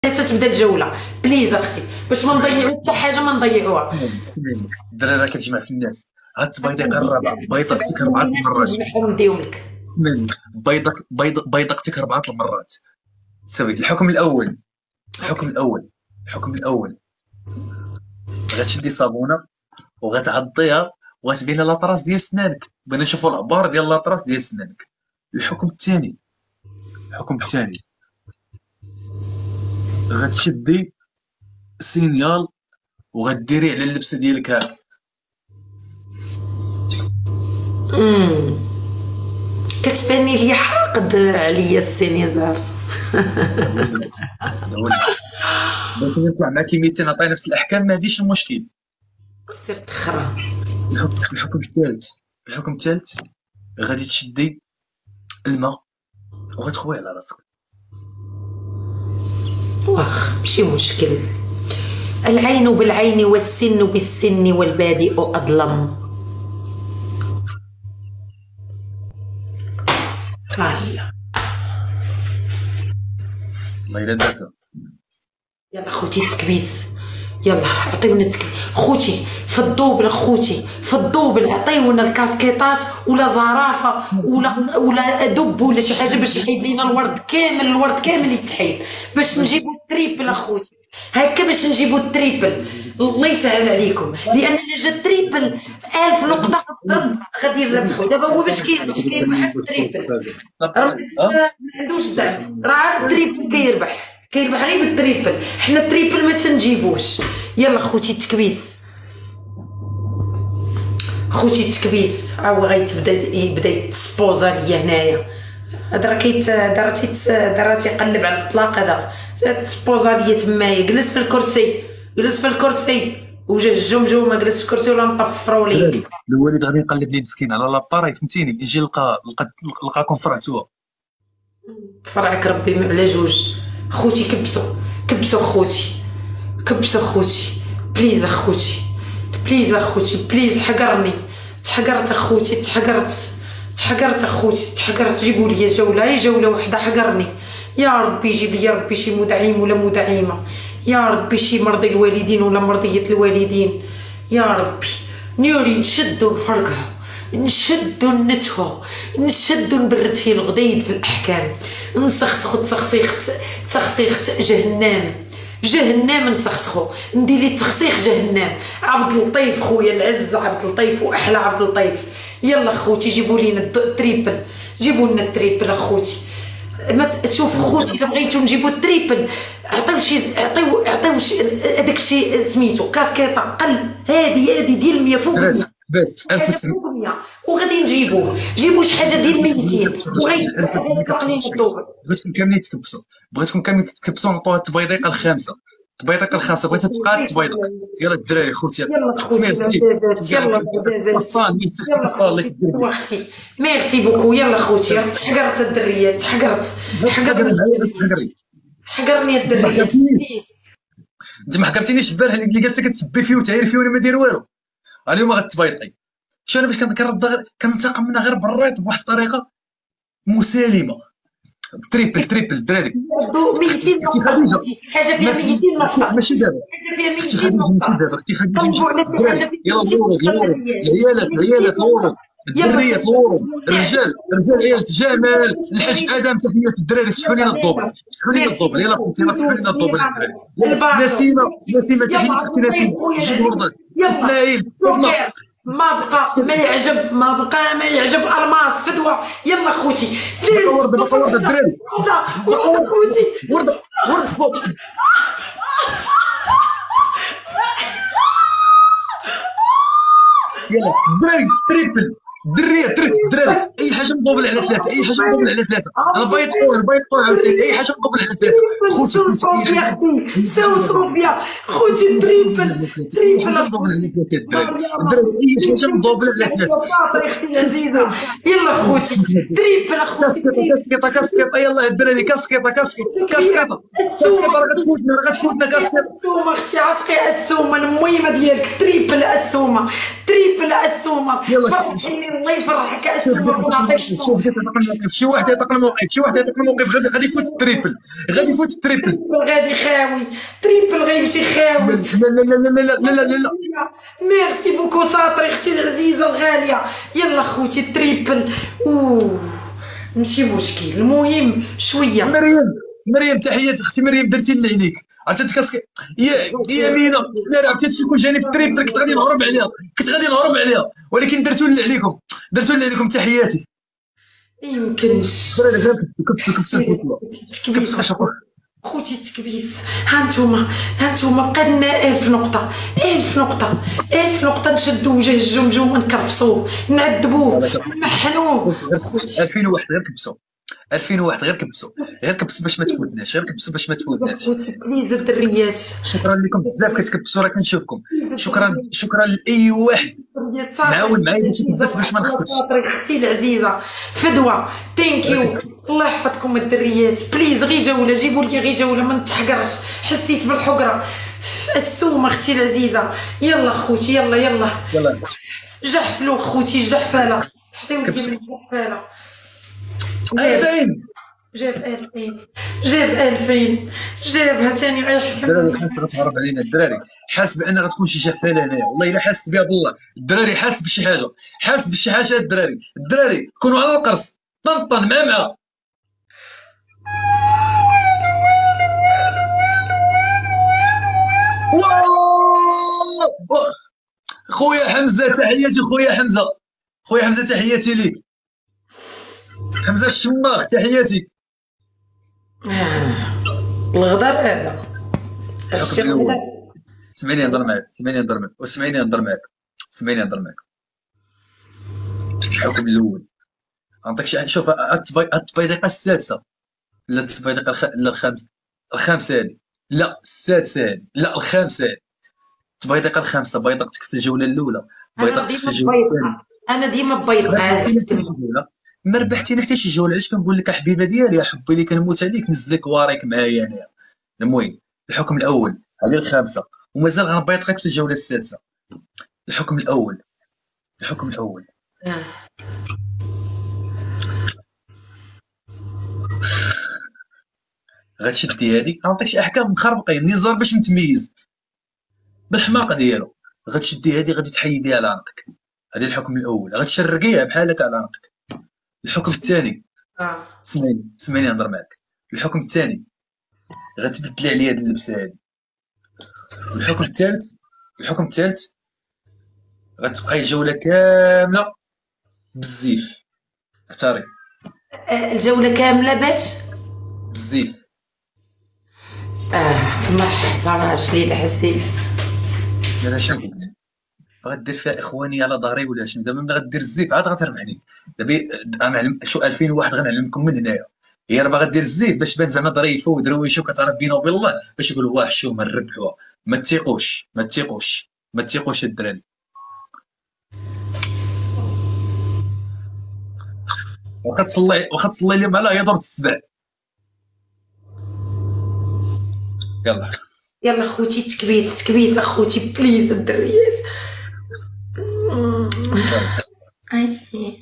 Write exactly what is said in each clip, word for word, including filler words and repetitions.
تتبدا الجوله بليز اختي باش ما نضيعو حتى حاجه ما نضيعوها. الدراري راه كتجمع في الناس. هاد التبيضيقه الرابعه بيضقتك اربعه المرات. نديهم لك اسمعني بيضك بيض بيضقتك اربعه المرات. سوي الحكم الاول. الحكم الاول الحكم الاول غتشدي صابونه وغتعضيها وغتبين لها لاطراس ديال سنانك. بغينا نشوفوا العبار ديال لاطراس ديال سنانك. الحكم الثاني الحكم الثاني غتشدي سينيال وغديري على اللبسه ديالك هاك. امم كتباني لي حاقد عليا السينيزار. ممكن يطلع معاكي ميتين نعطي نفس الاحكام ما عنديش المشكل. سير تخرا. الحكم الثالث الحكم الثالث غادي تشدي الماء وغتخوي على راسك. واخ ماشي مشكل. العين بالعين والسن بالسن والبادئ أظلم. هاهي والله الا درتها. يلا خوتي التكبيس. يلا عطيونا التكبيس خوتي في الدوبل. خوتي في الدوبل عطيونا الكاسكيطات ولا زرافه ولا ولا دب ولا شي حاجه باش يحيد لينا الورد كامل. الورد كامل يتحيد باش نجيبو التريبل اخوتي. هكا باش نجيبو التريبل. الله يسهل عليكم لان الا جا التريبل ألف نقطه ضرب غادي نربحو. دابا هو باش كيربح كيربح التريبل. راه ما عندوش دعم راه التريبل كيربح كيربح غير بالتريبل. حنا التريبل ما تنجيبوش. يلا خوتي التكبيس خوتي التكبيس. ها هو غيتبدا يبدا يتسبوزا ليا هنايا. هذا راه كيت هذا راه تيت هذا راه تيقلب على الاطلاق. هذا تسبوزا ليا تمايا. جلس في الكرسي جلس في الكرسي وجا الجمجمه جلس في الكرسي ولا نطفروا ليك. الوالد غادي يقلب لي مسكين على لاباري فهمتيني. يجي لقى لقاكم فرعتوها. فرعك ربي على جوج. خوتي كبسوا كبسوا خوتي كبسوا خوتي بليز اخوتي بليز اخوتي بليز. حقرني تحقرت اخوتي تحقرت تحقرت اخوتي تحقرت. جيبوا لي جوله هي جوله وحده. حقرني يا ربي. جيب لي يا ربي شي مدعم ولا مدعمه. يا ربي شي مرضي الوالدين ولا مرضيه الوالدين. يا ربي نيوري نشدو الفرقه نشدو النتفه نشدو نبرد فيه الغديد في الاحكام. نسخسخو تسخسيخ تسخسيخ جهنم جهنم. نسخسخو ندير لي تسخسيخ جهنم. عبد اللطيف خويا العز عبد اللطيف واحلى عبد اللطيف. يلا خوتي جيبوا لينا التريبل جيبوا لنا التريبل اخوتي. ما تشوف خوتي الا بغيتو نجيبو التريبل عطيو شي عطيو عطيو هذاك الشيء سميتو كاسكيطه قلب. هادي هادي ديال مية فوق مية بس ألف وتسعمية وغادي نجيبوه. جيبوا شي حاجه ديال ميتين وغيطلق لينا الدوبل. بغيتكم كاملين تكبسوا بغيتكم كاملين تكبسوا نعطوها التبيضيقه الخامسه. التبيضيقه الخامسه بغيتها تبقى تبيضق. يلا الدراري خوتي يلا خوتي يلا بزازات يلا اختي ميرسي بوكو. يلا خوتي تحقرت الدريات تحقرت حقرني حقرني الدريات. انت ما حقرتينيش في بالها اللي جالسه كتسبي فيه وتعيري فيه وانا ما داير والو. اليوم غتبيضقي. شو انا باش كنرد غير كنتقم منها غير بالرايط بواحد الطريقه مسالمه. تريبل تريبل الدراري ميتين نقطة. حاجه فيها ميتين نقطة ماشي دابا. حاجه فيها ميتين نقطة. دابا اختي خديجه ماشي. يلا الورود الورود العيالات العيالات الورود الدريات الورود الرجال الرجال عيالة جمال الحاج ادم. تحيات الدراري فتحوا لينا الدوبل فتحوا لينا الدوبل. يلا خوتي فتحوا لينا الدوبل الدراري. نسيمه نسيمه تحيات اختي نسيمه. جوج وردات اسماعيل ما بقى ما يعجب ما بقى ما يعجب الماس فدوى. يلا خوتي بقى ورده بقى ورده الدراري ورده خوتي ورده ورده. يلا الدراري تريبل دريه تريبل الدراري. اي حاجه مقابل على ثلاثه اي حاجه مقابل على ثلاثه. انا بايط قوه بايط قوه عاوتاني اي حاجه مقابل على ثلاثه. خوتي خوتي يا اختي ساو صوفيا خوتي التريبل تريبل مقابل على ثلاثه الدراري. الدراري اي حاجه مقابل على ثلاثه. صافي اختي عزيزه. يلا خوتي تريبل اخوتي كاسكيطه كاسكيطه. يلا الدراري كاسكيطه كاسكيطه كاسكيطه كاسكيطه راه غتفوتنا راه غتفوتنا كاسكيطه. السومه اختي عتقي السومه المهمه ديالك تريبل السومه تريبل السومه. يلا الله يفرحك السومه. الموقف، شي واحد يعتق الموقف، شي واحد يعتق الموقف، شي واحد يعتق الموقف، غادي غادي يفوت التريبل، غادي يفوت التريبل. غادي خاوي تريبل غيمشي خاوي. لا لا لا لا لا لا لا لا لا. ميرسي بوكو ساطري اختي العزيزه الغاليه. يلا خوتي التريبل. اوه ماشي مشكل، المهم شويه. مريم مريم تحياتي اختي مريم، درتي اللي عليك. عرفتي كاسك يا يا مينا، لا عرفتي هادشي كون جاني في التريبل كنت غادي نهرب عليها، كنت غادي نهرب عليها، ولكن درتو اللي عليكم، درتو اللي عليكم. تحياتي. يمكنش كبسوا كبسوا الفتوى، كبسوا اشوفوا خوتي التكبيس. ها نتوما ها نتوما بقى لنا ألف نقطة، ألف نقطة، ألف نقطة. نشدو وجه الجمجمة نكرفصوه نعذبوه نمحنوه. خوتي ألفين وواحد غير كبسوا، ألفين وواحد غير كبسوا، غير كبسوا باش ما تفوتناش، غير كبسوا باش ما تفوتناش. خوتي بليز الدريات. شكرا لكم بزاف كتكبسوا، راه كنشوفكم. شكرا شكرا لاي واحد معاون معايا باش يكبس باش ما نخسرش. اختي العزيزه فدوى ثانك يو. الله يحفظكم الدريات. بليز غير جوله، جيبوا لي غير جوله ما نتحقرش، حسيت بالحقره السومه اختي العزيزه. يلا خوتي يلا يلا يلا جحفلوا خوتي جحفاله. حطيو لي من الجحفاله. ألفين جاب ألفين جاب ألفين جابها ثاني غيحكم. الدراري حاسس غتهرب علينا، الدراري حاس بان غتكون شي جحفاله هنايا، والله الا حاسس بها بالله. الدراري حاسس بشي حاجه، حاسس بشي حاجه. الدراري الدراري كونوا على القرص، طنطن مع مع. واو خويا حمزه تحياتي، خويا حمزه، خويا حمزه تحياتي ليك. حمزه الشماخ تحياتي. الغدار هذا سمعيني نهضر معاك، سمعيني نهضر معاك، وسمعيني نهضر معاك، سمعيني نهضر معاك. الحكم الاول نعطيك شي. شوف التبيديقه السادسه، لا التبيديقه الخ... لا الخامسه، الخامسه هذه، لا السادسه هذه، لا الخامسه هذه. التبيديقه الخامسه بيضقتك في الجوله الاولى، بيضقتك في الجوله الثانيه. انا ديما بيضقه. ما ربحتيني حتى شي جوله. علاش كنقول لك حبيبه ديالي، يا حبي اللي كنموت عليك، نزلك واريك معايا انايا. المهم الحكم الاول هذه الخامسه، ومازال غنبيضقك في الجوله السادسه. الحكم الاول الحكم الاول غتشدي هذيك، غنعطيك شي احكام مخربقين نزار باش نتميز بالحماقه ديالو. غتشدي هذه غادي تحيديها على عنقك، هذا الحكم الاول. غتشرقيها بحال هكا على عنقك. الحكم الثاني اه سمعني سمعني نهضر معاك. الحكم الثاني غتبدلي عليا هاد اللبسه هادي. والحكم الثالث الحكم الثالث غتبقاي جوله كامله بالزيف. اختاري الجوله كامله باش بالزيف. اه مرحبا راجلي العزيز. انا شنو قلت؟ غدير فيها اخواني على ظهري ولا شنو؟ دابا ملي غدير الزيف عاد غتربحني. دابا غنعلم شو ألفين وواحد غنعلمكم من هنايا. هي راه باغا دير الزيف باش بان زعما ظريفه ودرويشه وكتعرف بينه وبين الله، باش يقولوا واه شو ما نربحوها. ما تيقوش ما تيقوش ما تيقوش الدراري. واخا تصلي واخا تصلي لي مع يا دورة السبع. يلا يلا خوتي تكبيس تكبيس اخوتي بليز الدريات. اي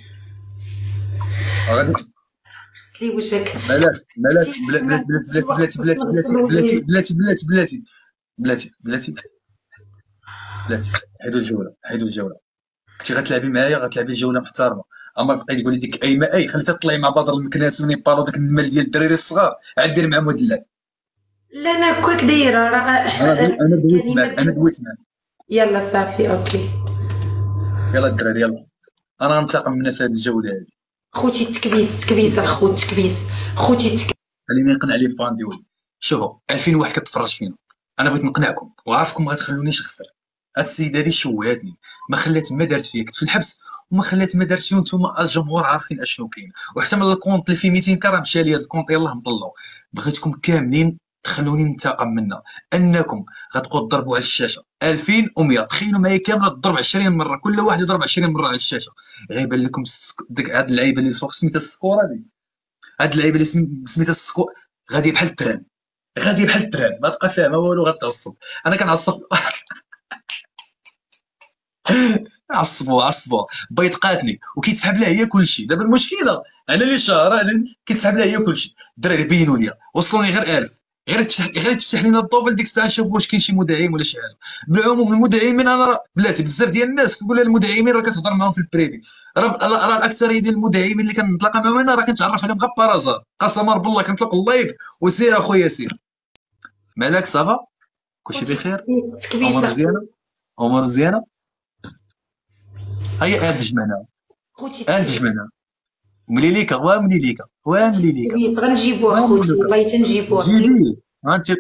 غادي غسلي وجهك. مالك مالك بلاتي بلاتي بلاتي بلاتي بلاتي بلاتي بلاتي بلاتي بلاتي بلاتي بلاتي. حيدوا الجوله حيدوا الجوله. كنتي غتلعبي معايا غتلعبي جوله محترمه، اما بقيتي تقولي ديك اي ما اي خليتها تطلعي مع بدر المكناس ونيبال وداك النمل ديال الدراري الصغار عاد دير معاهم هاد اللعب. لا انا كوك دايره راه انا دويت معاك انا دويت معاك. يلا صافي اوكي. يلا الدراري يلا، انا غنتقم منها في هاد الجوله هادي. خوتي التكبيس تكبيس الخوت تكبيس خوتي التكبيس. خليني نقنع لي فان ديالي. شوفوا ألفين وواحد كتفرج فينا، انا بغيت نقنعكم وعارفكم ما غتخلونيش نخسر. هاد السيده هادي شوهاتني، ما خلات ما دارت فيا، كنت في الحبس وما خلات ما دارت فيا، وانتم الجمهور عارفين اشنو كاين. وحتى من الكونط اللي فيه ميتين كرا مشى لي هاد الكونط يلاه مطلعو. بغيتكم كاملين تخلوني ننتقم منا، انكم غتبقاو تضربوا على الشاشه ألفين ومية. تخيلوا معايا كامله تضرب عشرين مره، كل واحد يضرب عشرين مره على الشاشه. غيبان لكم السك... ديك هاد اللعيبه اللي فوق سميتها السكوره دي، هاد اللعيبه اللي سم... سميتها السكور غادي بحال التران، غادي بحال التران ما تبقى فاهمه والو غتعصب. انا كنعصب عصبوا عصبوا بيطقاتني وكيتسحب لها هي كلشي. دابا المشكله انا اللي شهر انا اللي كيتسحب لها هي كلشي. الدراري بينوا لي وصلوني غير ألف، غير تفتح غير تفتح لينا الطوبل ديك الساعه نشوف واش كاين شي مدعم ولا شي حاجه. بالعموم المدعمين انا راه بلاتي بزاف ديال الناس كيقول لها المدعمين راه كتهضر معاهم في البريفي، راه راه الاكثريه ديال المدعمين اللي كنتلاقى معاهم انا راه كنتعرف عليهم غير بارازار. قسما بالله كنطلق اللايف وسير اخويا سير. مالك صافا كلشي بخير؟ عمر مزيانه؟ عمر مزيانه؟ هيا ألف جمعنا ألف جمعنا مليليكا ومليليكا ومليليكا كبيس غنجيبوه خوتي والله تنجيبوه. جيبي هانت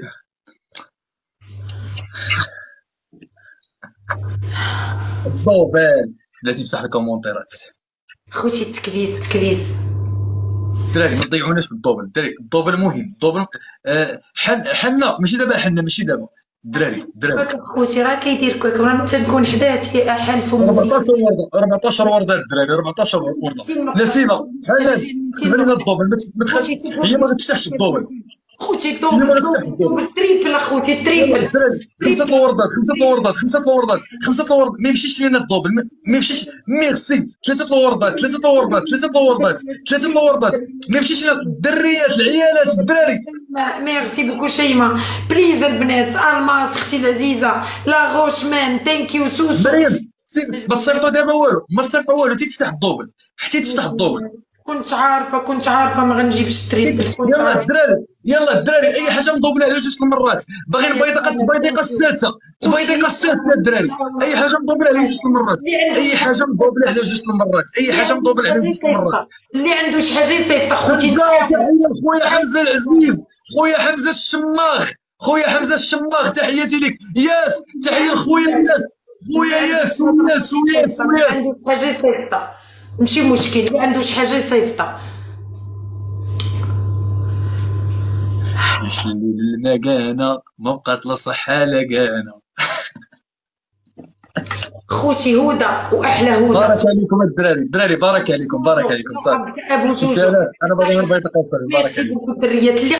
الضوبال بلاتي تفتح الكومونتيرات خوتي التكبيس التكبيس. الدراري ما تضيعوناش في الضوبل. الدراري الضوبل مهم. الضوبل آه حن حنا ماشي دابا حنا ماشي دابا الدراري الدراري كوكا خوتي راه كيدير كوكا راه تنكون حداه تي حلف أربعطاش ورده أربعطاش ورده الدراري أربعطاش ورده. نسيمه حنان تبرنا الضوبل ما تخلي هي ما تفتحش الضوبل خوتي الدوبل الدوبل تريبل اخوتي تريبل. خمسة الوردات خمسة الوردات خمسة الوردات خمسة الوردات ما يمشيش لينا الدوبل ما يمشيش. ميرسي ثلاثة الوردات ثلاثة الوردات ثلاثة الوردات ثلاثة الوردات ما يمشيش لينا الدريات العيالات الدراري. ميرسي بوكو شيماء بليز البنات. الماس اختي العزيزه لا غوش مان ثانك يو سوسو. مريم ما تصيفطوا دابا والو ما تصيفطوا والو تفتح الدوبل حتى تفتح الدوبل. كنت عارفه كنت عارفه ما غنجيبش التريبل. يلا الدراري يلا الدراري اي حاجه مضوبله على جوج المرات. باغي البيضه البيضيقه السادسه البيضيقه السادسه الدراري اي حاجه مضوبله على جوج المرات اي حاجه مضوبله على جوج المرات اي حاجه مضوبله على جوج المرات. اللي عنده شي حاجه يصيفط اخوتي. تحيه خويا حمزه العزيز خويا حمزه الشماغ خويا حمزه الشماغ تحياتي لك. ياس تحيه لخويا ياس خويا ياس وياس وياس وياس. عنده شي حاجه يصيفطها ماشي مشكل اللي عنده شي حاجه يصيفطها. يشلي المكانه ما بقات لا صحه لا كانه. خوتي هدى واحلى هدى. بارك عليكم الدراري الدراري بارك عليكم بارك عليكم صافي. ابو جوجو انا باغي نبيض قصر. بارك عليكم. الدريات اللي